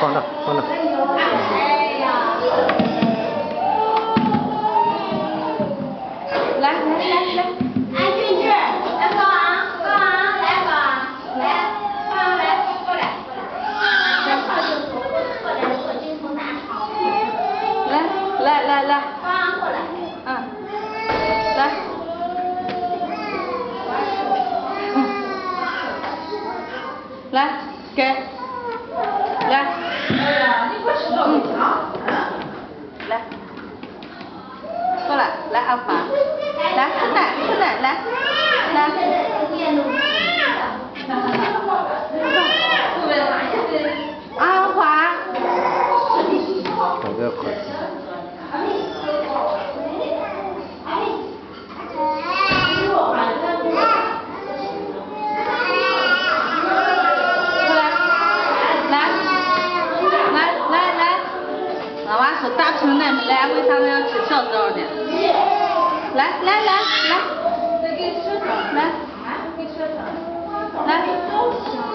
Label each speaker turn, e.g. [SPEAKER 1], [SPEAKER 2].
[SPEAKER 1] 放那，放那。
[SPEAKER 2] 来，安俊志，来高昂，来高昂，来，高昂来，过来。坐金童大床。
[SPEAKER 3] 来。
[SPEAKER 2] 高昂过来。
[SPEAKER 3] 嗯。来。来，给。来。
[SPEAKER 4] 哎呀，你快吃东西啊！
[SPEAKER 3] 来。过来，来阿华，来吃奶，来。阿华。
[SPEAKER 1] 我这快。
[SPEAKER 3] 老娃说大瓶奶来回上那要吃小枣的。来。来。